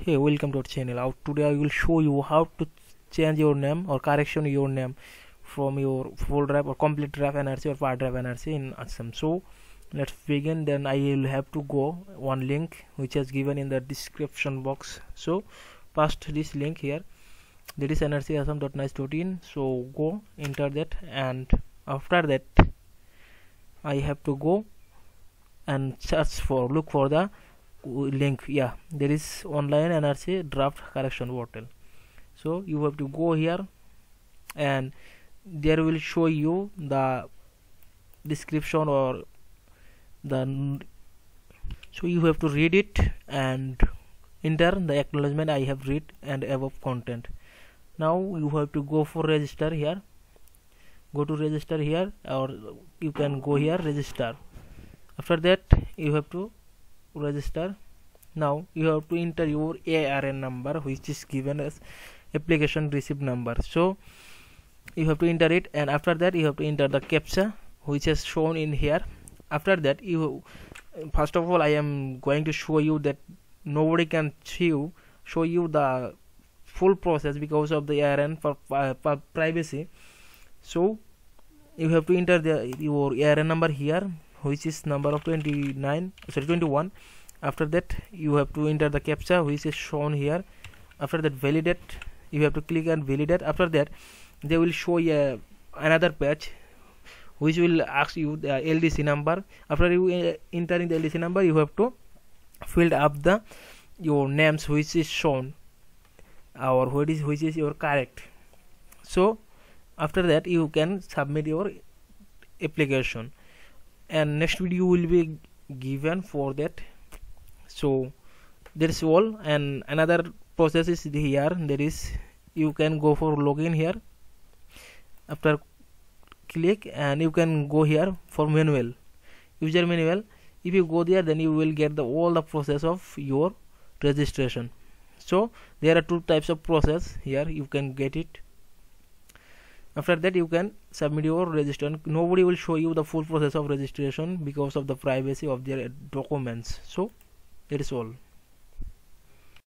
Hey, welcome to our channel. Today I will show you how to change your name or correction your name from your full draft or complete draft NRC or part draft NRC in Assam. So let's begin. Then I will have to go one link which is given in the description box. So paste this link here, that is NRC assam.nice.in. so go enter that, and after that I have to go and look for the link. Yeah, there is online NRC draft correction portal. So you have to go here and there will show you the description or the, so you have to read it and enter the acknowledgement I have read and above content. Now you have to go for register here, go to register here, or you can go here register. After that you have to register. Now you have to enter your ARN number, which is given as application receipt number. So you have to enter it, and after that you have to enter the CAPTCHA which is shown in here. After that, you first of all I am going to show you that nobody can show you the full process because of the ARN for privacy. So you have to enter your ARN number here, which is number of 21. After that you have to enter the CAPTCHA which is shown here. After that validate, you have to click and validate. After that they will show you another page which will ask you the LDC number. After you entering the LDC number, you have to fill up your names which is shown or which is your correct. So after that you can submit your application, and next video will be given for that. So that's all, and another process is here, that is you can go for login here. After click, and you can go here for manual, user manual. If you go there, then you will get all the process of your registration. So there are two types of process here, you can get it. After that you can submit your registration. Nobody will show you the full process of registration because of the privacy of their documents. So that is all.